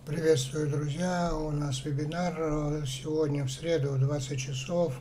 Приветствую, друзья! У нас вебинар сегодня в среду в 20 часов.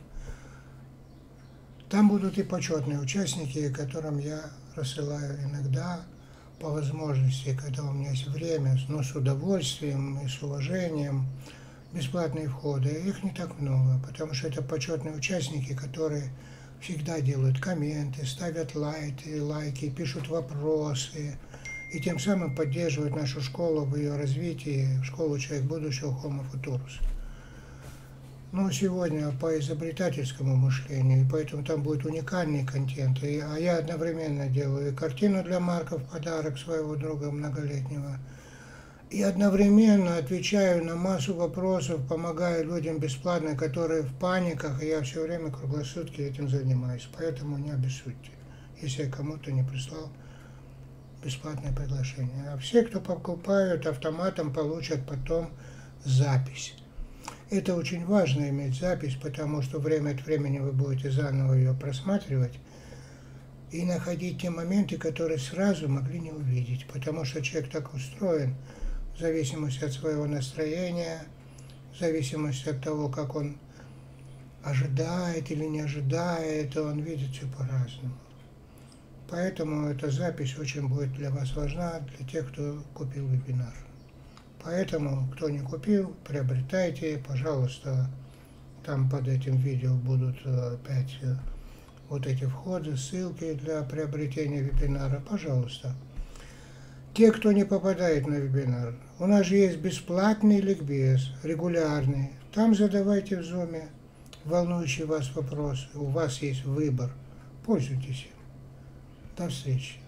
Там будут и почетные участники, которым я рассылаю иногда по возможности, когда у меня есть время, но с удовольствием и с уважением, бесплатные входы. Их не так много, потому что это почетные участники, которые всегда делают комменты, ставят лайки, пишут вопросы, и тем самым поддерживают нашу школу в ее развитии, школу «Человек будущего» Homo Futurus. Но сегодня по изобретательскому мышлению, и поэтому там будет уникальный контент. А я одновременно делаю и картину для Марка в подарок своего друга многолетнего, и одновременно отвечаю на массу вопросов, помогаю людям бесплатно, которые в паниках, и я все время круглосутки этим занимаюсь. Поэтому не обессудьте, если я кому-то не прислал бесплатное приглашение. А все, кто покупают, автоматом получат потом запись. Это очень важно иметь запись, потому что время от времени вы будете заново ее просматривать и находить те моменты, которые сразу могли не увидеть, потому что человек так устроен, в зависимости от своего настроения, в зависимости от того, как он ожидает или не ожидает, он видит все по-разному. Поэтому эта запись очень будет для вас важна, для тех, кто купил вебинар. Поэтому, кто не купил, приобретайте, пожалуйста. Там под этим видео будут опять вот эти входы, ссылки для приобретения вебинара. Пожалуйста. Те, кто не попадает на вебинар, у нас же есть бесплатный ликбез, регулярный. Там задавайте в зуме волнующие вас вопросы. У вас есть выбор. Пользуйтесь им. До встречи.